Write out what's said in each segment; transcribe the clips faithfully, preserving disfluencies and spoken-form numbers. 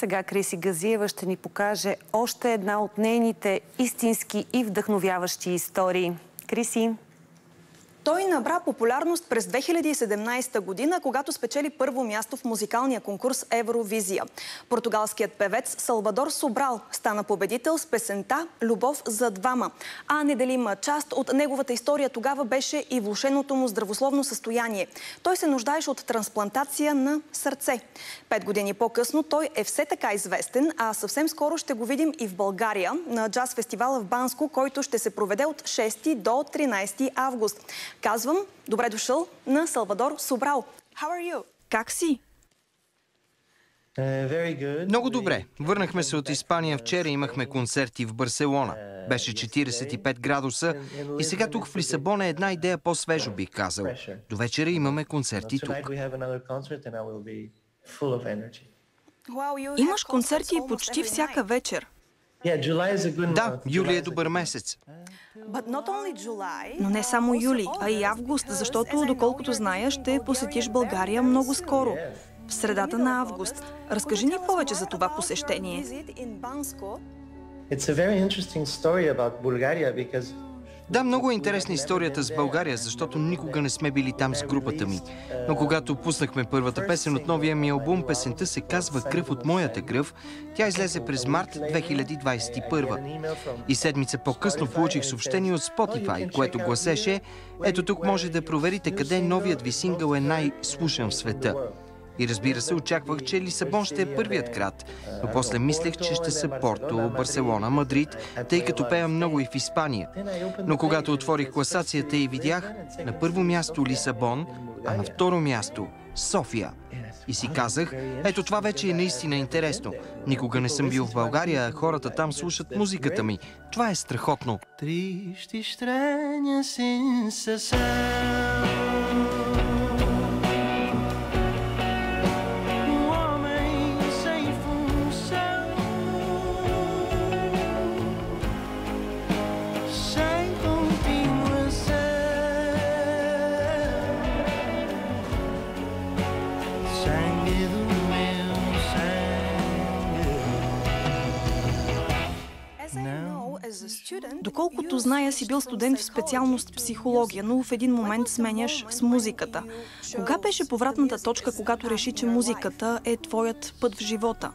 Сега Криси Газиева ще ни покаже още една от нейните истински и вдъхновяващи истории. Криси. Той набра популярност през две хиляди и седемнадесета година, когато спечели първо място в музикалния конкурс Евровизия. Португалският певец Салвадор Собрал стана победител с песента «Любов за двама». А неделима част от неговата история тогава беше и влошеното му здравословно състояние. Той се нуждаеше от трансплантация на сърце. Пет години по-късно той е все така известен, а съвсем скоро ще го видим и в България на джаз фестивала в Банско, който ще се проведе от шести до тринадесети август. Казвам, добре дошъл на Салвадор Собрал. How are you? Как си? Много добре. Върнахме се от Испания вчера, имахме концерти в Барселона. Беше четиридесет и пет градуса и сега тук в Лисабон е една идея по-свежо, бих казал. До вечера имаме концерти тук. Имаш концерти почти всяка вечер. Да, юли е добър месец. Но не само юли, а и август, защото, доколкото зная, ще посетиш България много скоро, в средата на август. Разкажи ни повече за това посещение. Да, много е интересна историята с България, защото никога не сме били там с групата ми. Но когато пуснахме първата песен от новия ми албум, песента се казва «Кръв от моята кръв». Тя излезе през март две хиляди двадесет и първа. И седмица по-късно получих съобщение от Spotify, което гласеше: ето тук може да проверите къде новият ви сингъл е най-слушан в света. И разбира се, очаквах, че Лисабон ще е първият град, но после мислех, че ще са Порто, Барселона, Мадрид, тъй като пея много и в Испания. Но когато отворих класацията и видях на първо място Лисабон, а на второ място София. И си казах, ето това вече е наистина интересно. Никога не съм бил в България, а хората там слушат музиката ми. Това е страхотно. Доколкото зная, си бил студент в специалност психология, но в един момент сменяш с музиката. Кога беше повратната точка, когато реши, че музиката е твоят път в живота?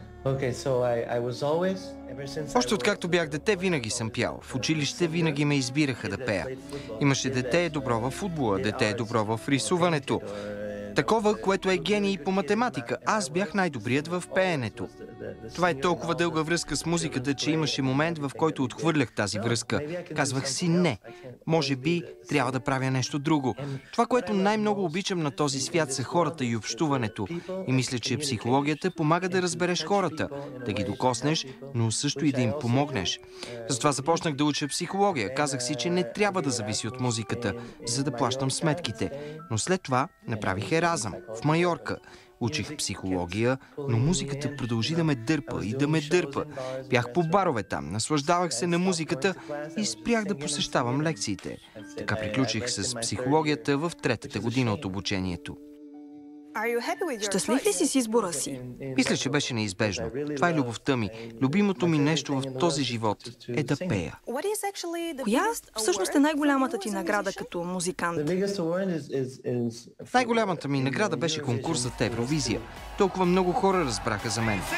Още откакто бях дете, винаги съм пял. В училище винаги ме избираха да пея. Имаше дете е добро във футбола, дете е добро в рисуването. Такова, което е гений по математика. Аз бях най-добрият в пеенето. Това е толкова дълга връзка с музиката, че имаше момент, в който отхвърлях тази връзка. Казвах си не. Може би трябва да правя нещо друго. Това, което най-много обичам на този свят, са хората и общуването. И мисля, че психологията помага да разбереш хората, да ги докоснеш, но също и да им помогнеш. Затова започнах да уча психология. Казах си, че не трябва да зависи от музиката, за да плащам сметките. Но след това направих Еразъм в Майорка. Учих психология, но музиката продължи да ме дърпа и да ме дърпа. Бях по барове там, наслаждавах се на музиката и спрях да посещавам лекциите. Така приключих с психологията в третата година от обучението. Щастлив ли си с избора си? Мисля, че беше неизбежно. Това е любовта ми. Любимото ми нещо в този живот е да пея. Коя всъщност е най-голямата ти награда като музикант? Най-голямата ми награда беше конкурсът Евровизия. Толкова много хора разбраха за мен.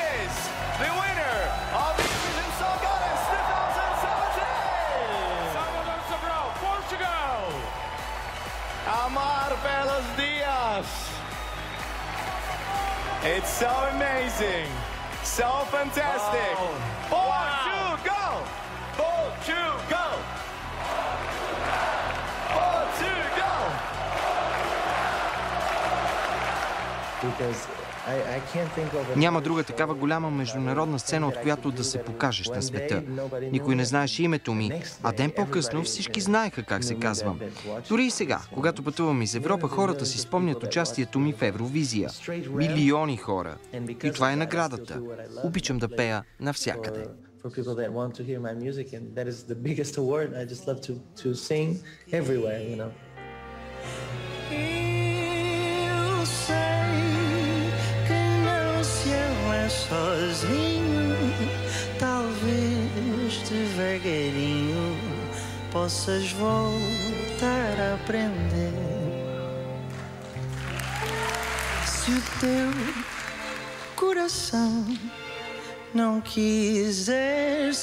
It's so amazing, so fantastic. Portugal, Portugal, Portugal. Because Няма друга такава голяма международна сцена, от която да се покажеш на света. Никой не знаеше името ми, а ден по-късно всички знаеха как се казвам. Дори и сега, когато пътувам из Европа, хората си спомнят участието ми в Евровизия. Милиони хора. И това е наградата. Обичам да пея навсякъде. Soy sozinho, talvez devagarinho possas voltar a aprender. Se o teu coração não quiser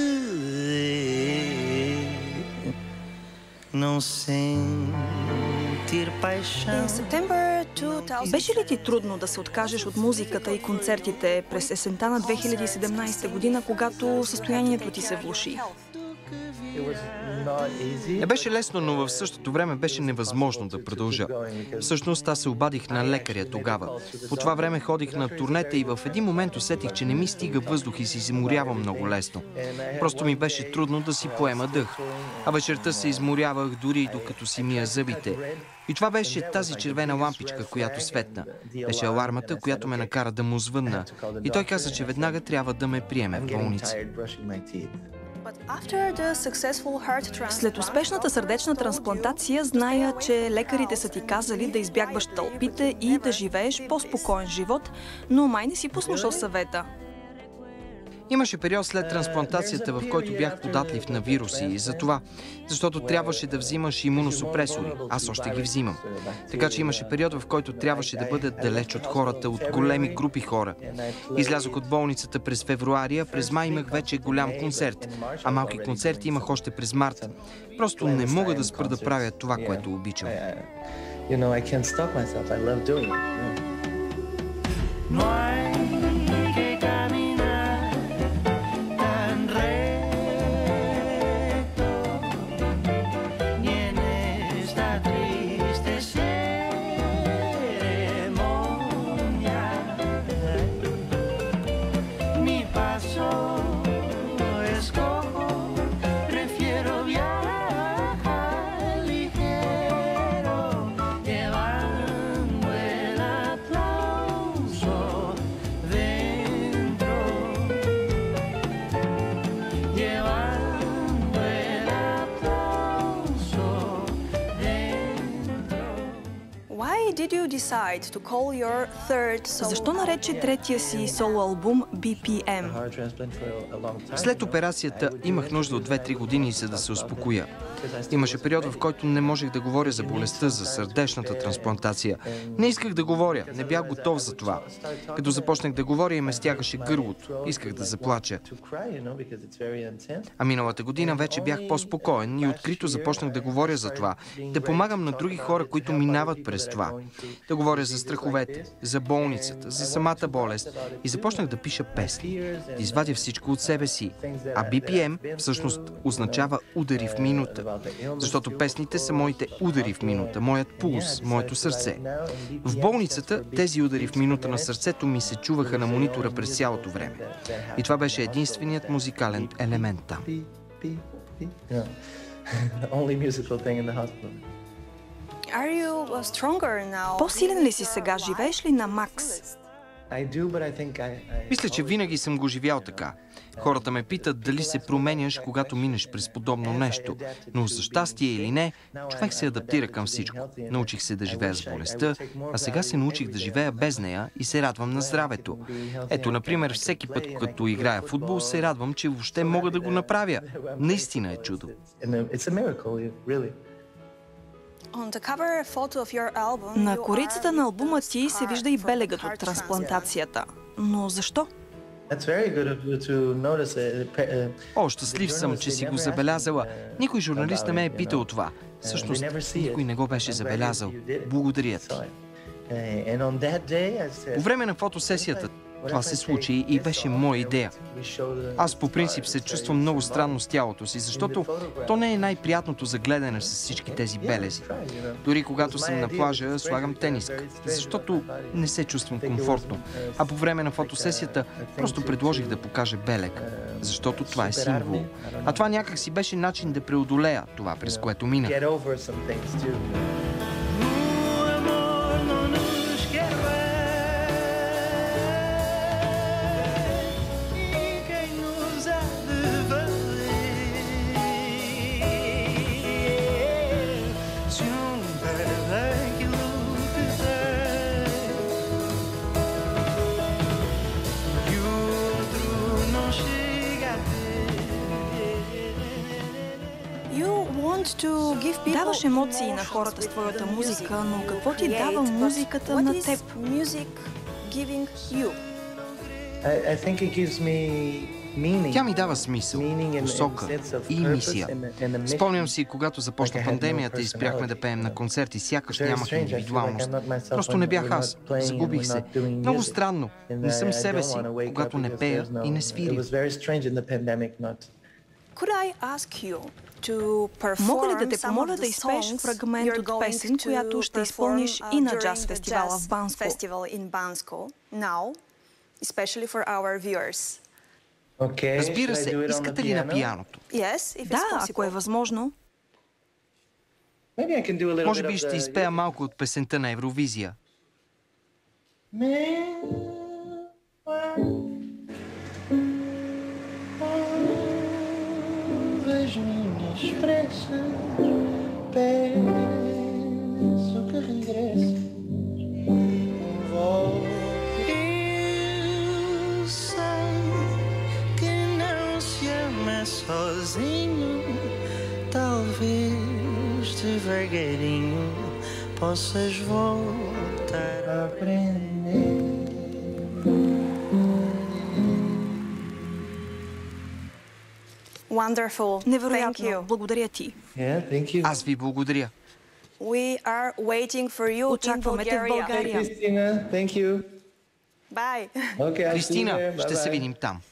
ceder, não sentir paixão. Беше ли ти трудно да се откажеш от музиката и концертите през есента на две хиляди и седемнадесета година, когато състоянието ти се влоши? Не беше лесно, но в същото време беше невъзможно да продължа. Всъщност аз се обадих на лекаря тогава. По това време ходих на турнета и в един момент усетих, че не ми стига въздух и се изморявам много лесно. Просто ми беше трудно да си поема дъх. А вечерта се изморявах дори докато си мия зъбите. И това беше тази червена лампичка, която светна. Беше алармата, която ме накара да му звънна. И той каза, че веднага трябва да ме приеме в болница. След успешната сърдечна трансплантация, зная, че лекарите са ти казали да избягваш тълпите и да живееш по-спокоен живот, но май не си послушал съвета. Имаше период след трансплантацията, в който бях податлив на вируси и за това, защото трябваше да взимаш имуносупресори. Аз още ги взимам. Така че имаше период, в който трябваше да бъда далеч от хората, от големи групи хора. Излязох от болницата през февруари, а през май имах вече голям концерт, а малки концерти имах още през март. Просто не мога да спра да правя това, което обичам. Защо нарече третия си соло албум Би Пи Ем? След операцията имах нужда от две-три години, за да се успокоя. Имаше период, в който не можех да говоря за болестта, за сърдечната трансплантация. Не исках да говоря, не бях готов за това. Като започнах да говоря и ме стягаше гърлото. Исках да заплача. А миналата година вече бях по-спокоен и открито започнах да говоря за това. Да помагам на други хора, които минават през това. Да говоря за страховете, за болницата, за самата болест. И започнах да пиша песни, да извадя всичко от себе си. А Би Пи Ем всъщност означава удари в минута. Защото песните са моите удари в минута, моят пулс, моето сърце. В болницата тези удари в минута на сърцето ми се чуваха на монитора през цялото време. И това беше единственият музикален елемент там. По-силен ли си сега? Живееш ли на макс? Мисля, че винаги съм го живял така. Хората ме питат дали се променяш, когато минеш през подобно нещо. Но за щастие или не, човек се адаптира към всичко. Научих се да живея с болестта, а сега се научих да живея без нея и се радвам на здравето. Ето, например, всеки път, като играя футбол, се радвам, че въобще мога да го направя. Наистина е чудо. На корицата на албума ти се вижда и белегът от трансплантацията. Но защо? О, щастлив съм, че си го забелязала. Никой журналист не ме е питал това. Всъщност, никой не го беше забелязал. Благодаря ти. По време на фотосесията това се случи и беше моя идея. Аз по принцип се чувствам много странно с тялото си, защото то не е най-приятното за гледане с всички тези белези. Дори когато съм на плажа, слагам тениска, защото не се чувствам комфортно. А по време на фотосесията просто предложих да покажа белег, защото това е символ. А това някак си беше начин да преодолея това, през което мина. You Даваш емоции на хората с твоята музика, но какво ти дава музиката на теб? Тя ми дава смисъл, посока и мисия. Спомням си, когато започна пандемията и спряхме да пеем на концерти, сякаш нямах индивидуалност. Просто не бях аз. Загубих се. Много странно. Не съм себе си, когато не пея и не свиря. Мога ли да те помоля да изпееш фрагмент от песен, която ще изпълниш и на джаз фестивала в Банско? Разбира се, искате ли на пианото? Да, ако е възможно. Може би ще изпея малко от песента на Евровизия. Sozinho, talvez devagarinho possas voltar a aprender. Wonderful. Невероятно. Благодаря ти. Yeah, thank you. Аз ви благодаря. We are waiting for you Очакваме те в България. Кристина, thank you. Bye. Okay, Кристина, ще се видим там.